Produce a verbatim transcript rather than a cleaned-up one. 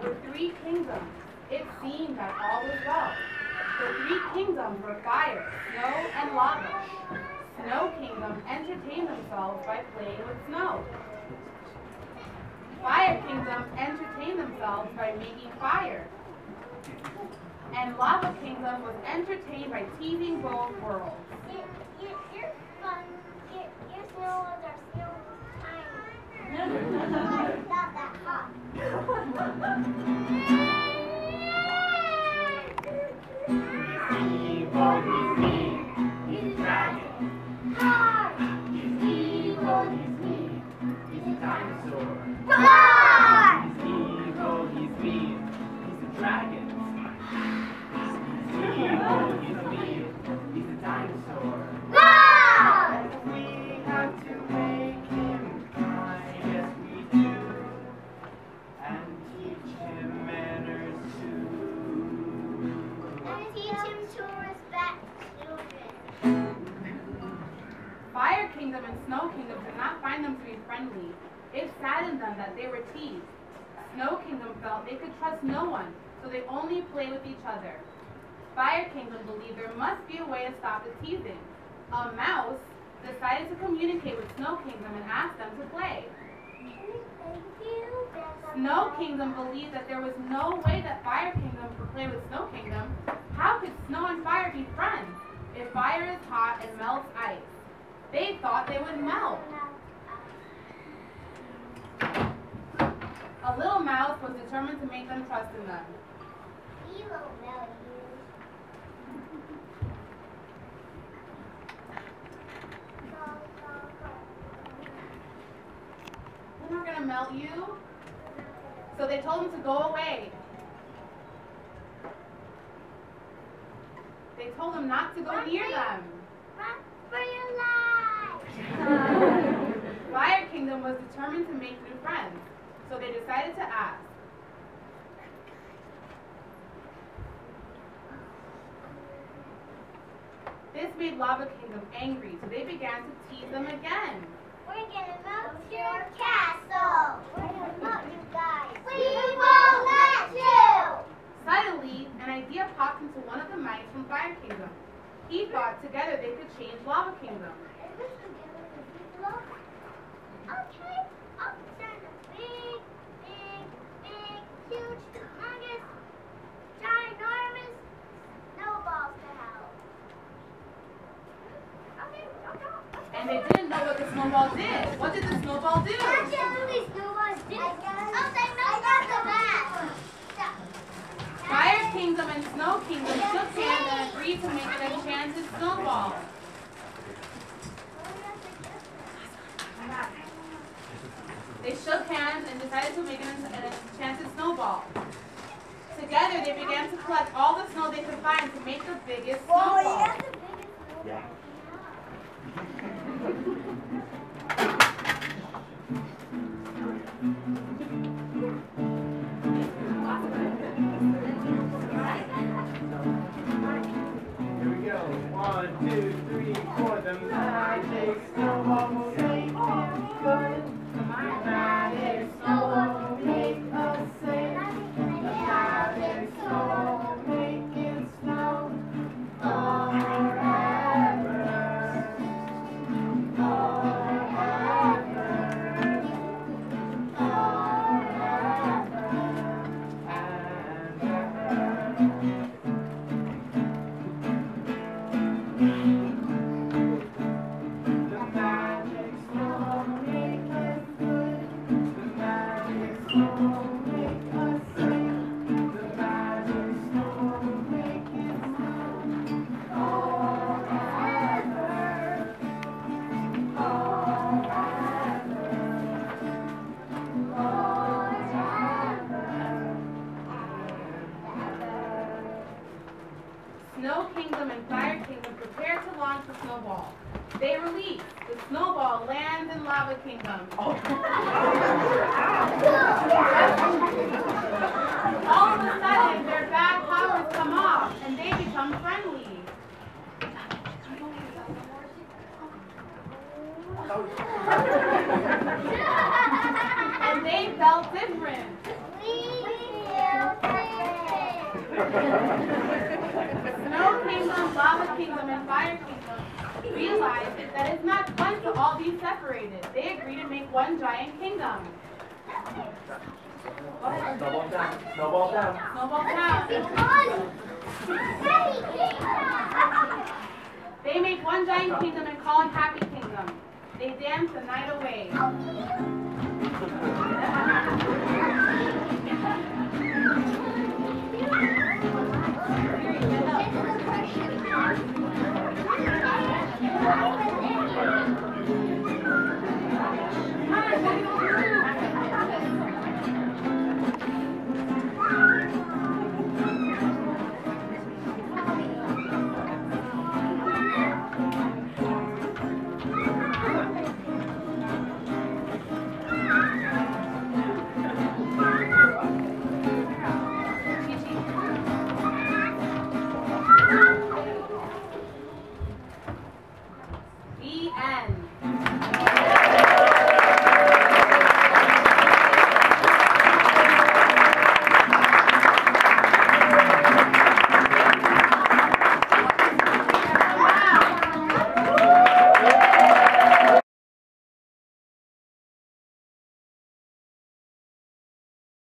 were three kingdoms. It seemed that all was well. The three kingdoms were fire, snow, and lava. Snow Kingdom entertained themselves by playing with snow. Fire Kingdom entertained themselves by making fire. And Lava Kingdom was entertained by teasing both worlds. Your, your, your fun, your, your snows are still tiny. It's not that hot. Evil, he's mean, he's a dragon. Roar! He's evil, he's mean, he's a dinosaur. Roar! He's evil, he's mean, he's a dragon. He's evil, he's mean, he's a dinosaur. Roar! We have to make him kind, yes we do, and teach him manners too. And teach him to respect children. Fire Kingdom and Snow Kingdom did not find them to be friendly. It saddened them that they were teased. Snow Kingdom felt they could trust no one, so they only play with each other. Fire Kingdom believed there must be a way to stop the teasing. A mouse decided to communicate with Snow Kingdom and ask them to play. Snow Kingdom believed that there was no way that Fire Kingdom could play with Snow Kingdom. How could snow and fire be friends if fire is hot and melts ice? They thought they would melt. A little mouse was determined to make them trust in them. We won't melt you. Go, go, go. We're not going to melt you. So they told him to go away. They told him not to go Run near for your- them. Run for your life! Fire Kingdom was determined to make new friends, so they decided to ask. This made Lava Kingdom angry, so they began to tease them again. We're gonna melt your castle! We're gonna melt you guys! We won't let you! Suddenly, an idea popped into one of the mice from Fire Kingdom. He thought together they could change Lava Kingdom. Okay, I'll send a big, big, big, huge, humongous, ginormous snowballs to hell. Okay, I'll go. And they didn't know what the snowball did. What did the snowball do? Actually, snowballs did. Oh, they melted the back. Fire Kingdom and Snow Kingdom shook hands and agreed to make an enchanted snowball. They shook hands and decided to make an, an enchanted snowball. Together, they began to collect all the snow they could find to make the biggest snowball. Yeah. Here we go. One, two, three, four. The magic snowball will make him good. The magic snowball will make us safe. The magic snowball will make it snow forever. Forever. Forever. And ever. The magic snow will make us good. The magic snow will make us safe. The magic snow will make it snow forever. Snow Kingdom and Fire Kingdom prepared to launch the snowball. They released. The snowball lands in Lava Kingdom. All of a sudden, their bad powers come off, and they become friendly. And they felt different. We Snow Kingdom, Lava Kingdom, and Fire Kingdom realize that it's not fun to all be separated. They agree to make one giant kingdom. Go ahead. Snowball down. Snowball down. Snowball down. They make one giant kingdom and call it Happy Kingdom. They dance the night away. Thank you.